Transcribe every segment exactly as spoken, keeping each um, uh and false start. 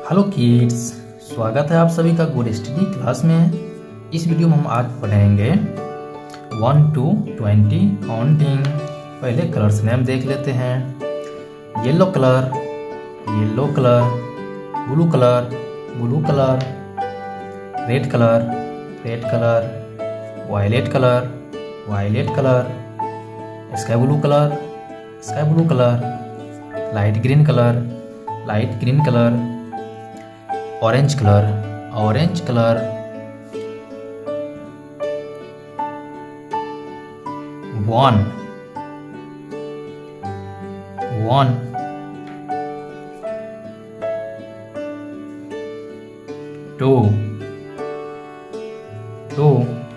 Hello kids, स्वागत है आप सभी का गुड स्टडी क्लास में। इस वीडियो में हम आज पढ़ेंगे वन टू ट्वेंटी काउंटिंग। पहले कलर्स नेम देख लेते हैं। Yellow colour, yellow colour, blue colour, blue colour, red colour, red colour, violet colour, violet colour, sky blue colour, sky blue colour, light green colour, light green colour, orange colour, orange colour, one, one, two, two,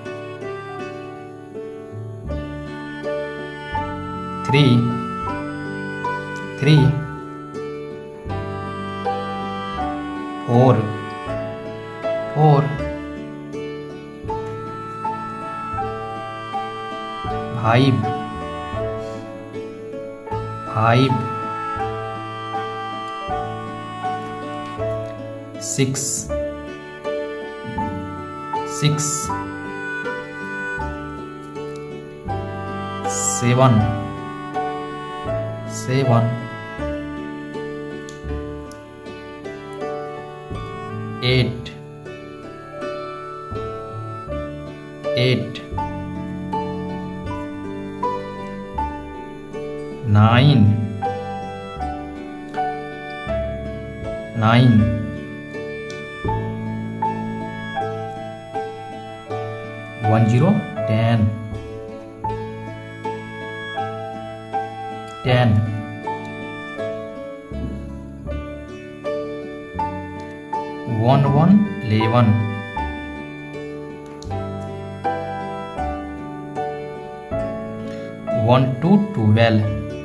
three, three, four, four, five, five, six, six, seven, seven, eight, eight, nine, nine, one zero, ten, ten, one one, eleven, one two, twelve,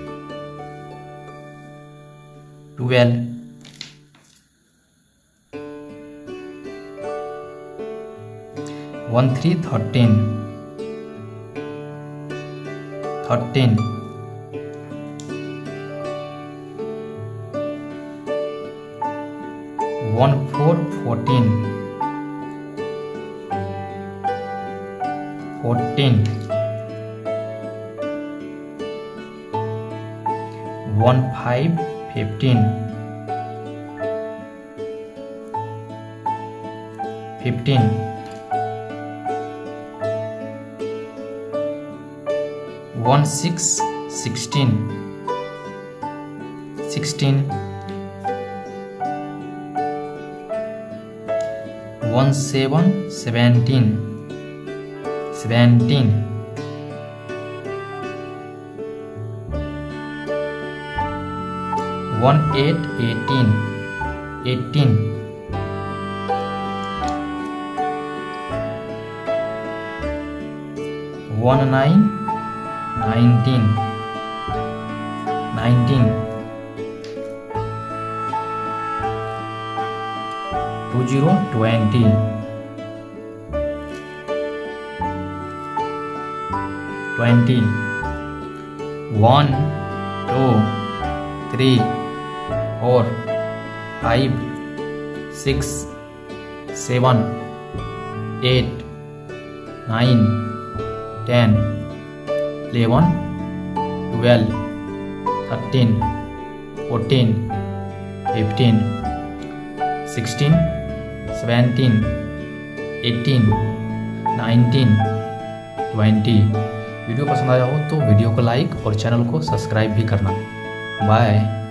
twelve, one three, thirteen, thirteen, one four, fourteen, fourteen, one five, fifteen, fifteen, one six, sixteen, sixteen, one seven, seventeen, seventeen, one eight, eighteen, eighteen, one nine, nineteen, nineteen, two zero, twenty, twenty, one, two, three, four, five, six, seven, eight, nine, ten, eleven, twelve, thirteen, fourteen, fifteen, sixteen, seventeen, eighteen, nineteen, twenty. Video पसंद आया हो तो video को like और channel को subscribe भी करना। Bye.